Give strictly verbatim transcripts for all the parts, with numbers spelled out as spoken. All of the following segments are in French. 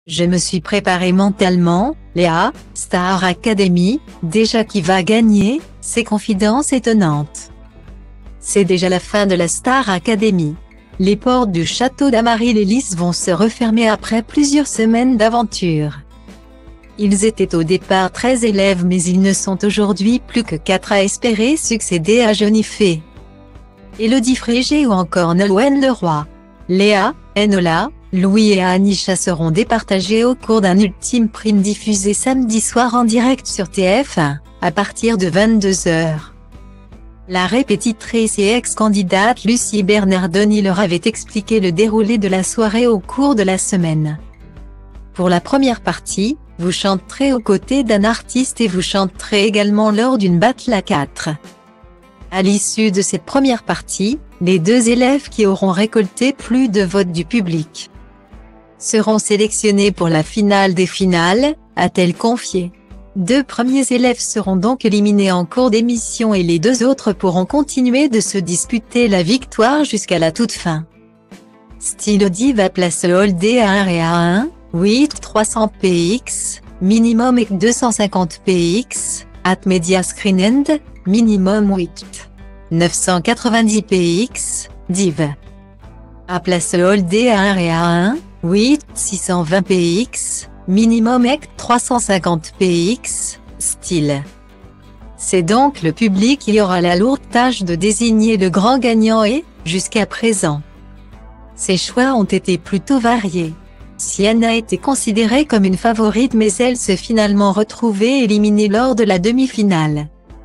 Je me suis préparée mentalement, Léa, Star Academy, déjà qui va gagner, ces confidences étonnantes. C'est déjà la fin de la Star Academy. Les portes du château d'Amaryllis vont se refermer après plusieurs semaines d'aventure. Ils étaient au départ treize élèves mais ils ne sont aujourd'hui plus que quatre à espérer succéder à Jennifer, Élodie Frégé ou encore Nolwenn Leroy. Léa, Enola, Louis et Anisha seront départagés au cours d'un ultime prime diffusé samedi soir en direct sur T F un, à partir de vingt-deux heures. La répétitrice et ex-candidate Lucie Bernardoni leur avait expliqué le déroulé de la soirée au cours de la semaine. Pour la première partie, vous chanterez aux côtés d'un artiste et vous chanterez également lors d'une battle à quatre. À l'issue de cette première partie, les deux élèves qui auront récolté plus de votes du public seront sélectionnés pour la finale des finales, a-t-elle confié. Deux premiers élèves seront donc éliminés en cours d'émission et les deux autres pourront continuer de se disputer la victoire jusqu'à la toute fin. Stylody va placer All D à un et à un, huit trois cents P X, minimum et deux cent cinquante P X, at Media Screen End, minimum huit neuf cent quatre-vingt-dix P X, Div. A place All D à un et à un, huit six cent vingt P X, minimum et trois cent cinquante P X, Style. C'est donc le public qui aura la lourde tâche de désigner le grand gagnant et, jusqu'à présent, ses choix ont été plutôt variés. Sienna a été considérée comme une favorite mais elle s'est finalement retrouvée éliminée lors de la demi-finale.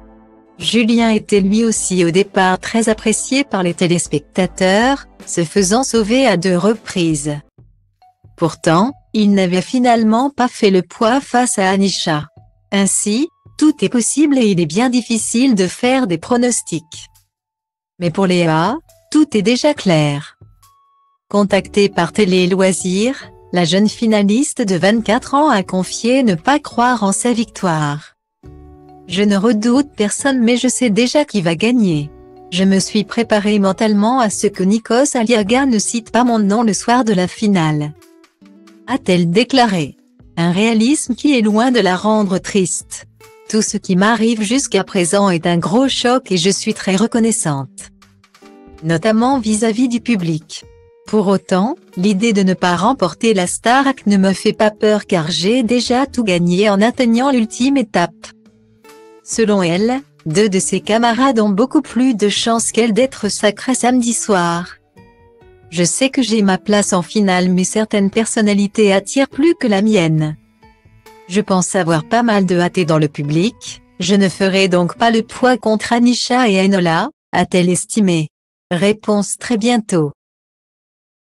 Julien était lui aussi au départ très apprécié par les téléspectateurs, se faisant sauver à deux reprises. Pourtant, il n'avait finalement pas fait le poids face à Anisha. Ainsi, tout est possible et il est bien difficile de faire des pronostics. Mais pour Léa, tout est déjà clair. Contactée par Télé Loisirs, la jeune finaliste de vingt-quatre ans a confié ne pas croire en sa victoire. Je ne redoute personne mais je sais déjà qui va gagner. Je me suis préparée mentalement à ce que Nikos Aliaga ne cite pas mon nom le soir de la finale, a-t-elle déclaré. Un réalisme qui est loin de la rendre triste. Tout ce qui m'arrive jusqu'à présent est un gros choc et je suis très reconnaissante, notamment vis-à-vis du public. Pour autant, l'idée de ne pas remporter la Starac ne me fait pas peur car j'ai déjà tout gagné en atteignant l'ultime étape. Selon elle, deux de ses camarades ont beaucoup plus de chances qu'elle d'être sacrées samedi soir. Je sais que j'ai ma place en finale mais certaines personnalités attirent plus que la mienne. Je pense avoir pas mal de hâte dans le public, je ne ferai donc pas le poids contre Anisha et Enola, a-t-elle estimé. Réponse très bientôt.